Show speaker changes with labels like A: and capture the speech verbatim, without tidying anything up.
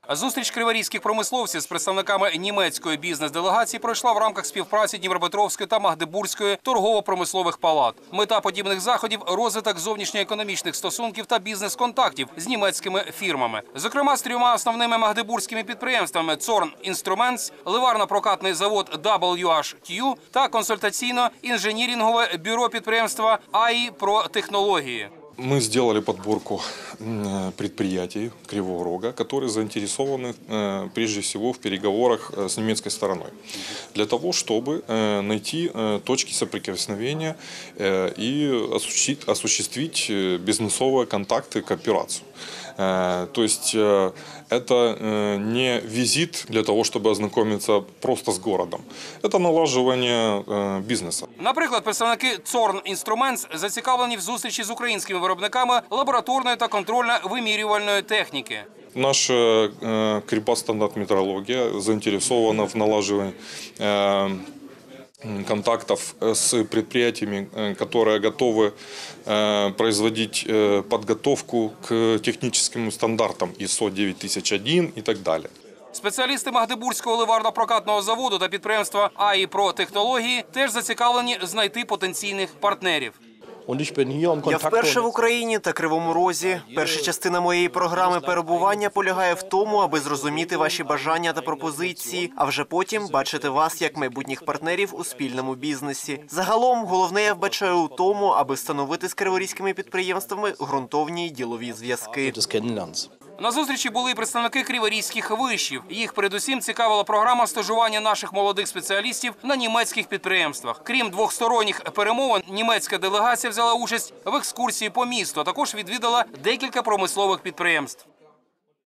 A: Зустріч криворізьких промисловців з представниками німецької бізнес-делегації пройшла в рамках співпраці Дніпропетровської та Магдебурзької торгово-промислових палат. Мета подібних заходів – розвиток зовнішньоекономічних стосунків та бізнес-контактів з німецькими фірмами. Зокрема, з трьома основними магдебурзькими підприємствами Zorn Instruments, ливарно-прокатний завод дабл ю ейч Q та консультаційно-інженірингове бюро підприємства ей і Pro Технології.
B: Мы сделали подборку предприятий Кривого Рога, которые заинтересованы прежде всего в переговорах с немецкой стороной, для того, чтобы найти точки соприкосновения и осуществить бизнесовые контакты, кооперацию. То есть это не визит для того, чтобы ознакомиться просто с городом. Это налаживание бизнеса.
A: Наприклад, представники Zorn Instruments зацікавлені в зустрічі з українськими виробниками лабораторної та контрольно-вимірювальної техніки.
B: Наша Крипа-стандарт метрология заинтересована в налаживании контактов с предприятиями, которые готовы производить подготовку к техническим стандартам ай эс о дев'ять тисяч один і так далі.
A: Спеціалісти Магдебурзького ливарно-прокатного заводу та підприємства ей і Pro Технології теж зацікавлені знайти потенційних партнерів.
C: Я вперше в Україні та Кривому Розі. Перша частина моєї програми перебування полягає в тому, аби зрозуміти ваші бажання та пропозиції, а вже потім бачити вас як майбутніх партнерів у спільному бізнесі. Загалом, головне я вбачаю у тому, аби встановити з криворізькими підприємствами ґрунтовні ділові зв'язки.
A: На зустрічі були і представники криворізьких вишів. Їх передусім цікавила програма стажування наших молодих спеціалістів на німецьких підприємствах. Крім двохсторонніх перемовин, німецька делегація взяла участь в екскурсії по місту, а також відвідала декілька промислових підприємств.